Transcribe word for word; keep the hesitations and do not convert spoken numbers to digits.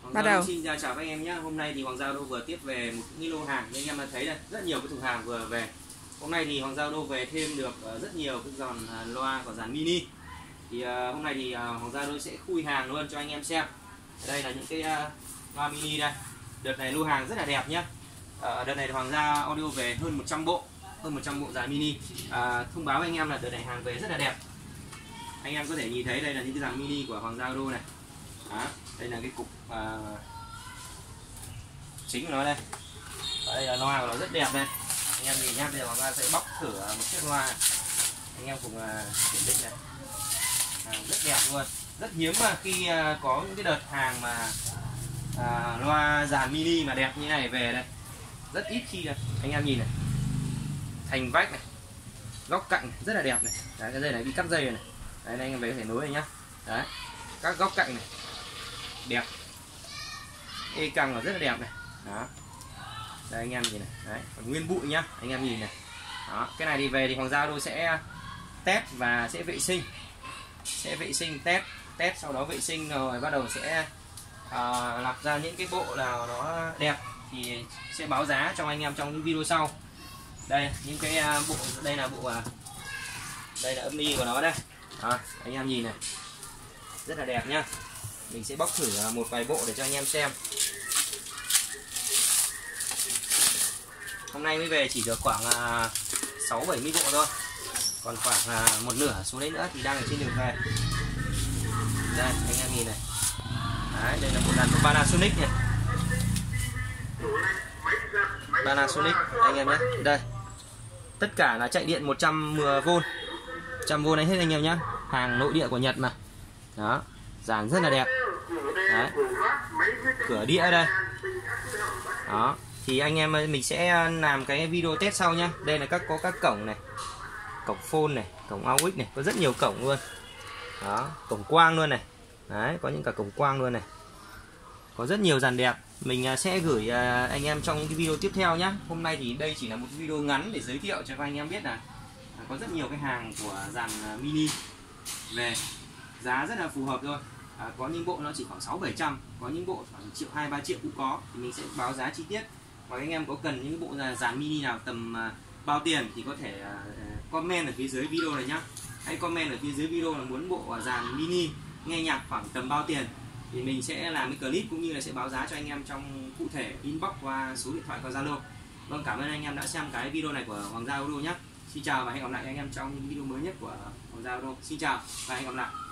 Bắt đầu. Xin chào các anh em nhé. Hôm nay thì Hoàng Giao Đô vừa tiếp về một cái lô hàng, như anh em đã thấy đây, rất nhiều cái thùng hàng vừa về. Hôm nay thì Hoàng Giao Đô về thêm được rất nhiều cái dàn loa của dàn mini. Thì uh, hôm nay thì uh, Hoàng Giao Đô sẽ khui hàng luôn cho anh em xem. Đây là những cái uh, loa mini đây. Đợt này lô hàng rất là đẹp nhé. Uh, đợt này Hoàng Giao Audio về hơn một trăm bộ, hơn một trăm bộ dàn mini. Uh, thông báo với anh em là đợt này hàng về rất là đẹp. Anh em có thể nhìn thấy đây là những cái dàn mini của Hoàng Giao Đô này. Đó, đây là cái cục uh, chính của nó đây. Đây là loa của nó rất đẹp đây. Anh em nhìn nhé, bây giờ Hoàng Giao sẽ bóc thử một chiếc loa này. Anh em cùng uh, kiểm định này. À, rất đẹp luôn. Rất hiếm mà khi uh, có những cái đợt hàng mà uh, loa dàn mini mà đẹp như này về đây. Rất ít khi đây. Anh em nhìn này. Thành vách này. Góc cạnh rất là đẹp này. Đấy, cái dây này bị cắt dây này. Đấy, anh em về có thể nối này nhá. Đấy. Các góc cạnh này đẹp, e căng là rất là đẹp này. Đó, đây anh em nhìn này. Đấy, còn nguyên bụi nhá, anh em nhìn này. Đó, cái này thì về thì Hoàng Giao Đô sẽ test và sẽ vệ sinh, sẽ vệ sinh test, test sau đó vệ sinh rồi bắt đầu sẽ uh, lọc ra những cái bộ nào nó đẹp thì sẽ báo giá cho anh em trong những video sau. Đây những cái uh, bộ, đây là bộ uh, đây là âm ly của nó đây. Đó, anh em nhìn này, rất là đẹp nhá. Mình sẽ bóc thử một vài bộ để cho anh em xem. Hôm nay mới về chỉ được khoảng sáu bảy mươi bộ thôi. Còn khoảng một nửa số đấy nữa thì đang ở trên đường về. Đây anh em nhìn này. Đấy, đây là một đàn của Panasonic này. Panasonic anh em nhé. Đây. Tất cả là chạy điện một trăm vôn. một trăm vôn này hết anh em nhé. Hàng nội địa của Nhật mà. Đó, dàn rất là đẹp. Đấy. Cửa đĩa đây. Đó, thì anh em mình sẽ làm cái video test sau nhá. Đây là các có các cổng này, cổng phone này, cổng a u ích này, có rất nhiều cổng luôn. Đó, cổng quang luôn này. Đấy, có những cả cổng quang luôn này. Có rất nhiều dàn đẹp. Mình sẽ gửi anh em trong cái video tiếp theo nhá. Hôm nay thì đây chỉ là một video ngắn để giới thiệu cho các anh em biết là có rất nhiều cái hàng của dàn mini về, giá rất là phù hợp thôi. À, có những bộ nó chỉ khoảng sáu bảy trăm, có những bộ khoảng triệu hai ba triệu cũng có, thì mình sẽ báo giá chi tiết. Và anh em có cần những bộ dàn mini nào tầm uh, bao tiền thì có thể uh, comment ở phía dưới video này nhá. Hãy comment ở phía dưới video là muốn bộ dàn mini nghe nhạc khoảng tầm bao tiền thì mình sẽ làm cái clip cũng như là sẽ báo giá cho anh em trong cụ thể inbox qua số điện thoại qua Zalo. Vâng, cảm ơn anh em đã xem cái video này của Hoàng Giao Đô nhé. Xin chào và hẹn gặp lại anh em trong những video mới nhất của Hoàng Giao Đô. Xin chào và hẹn gặp lại.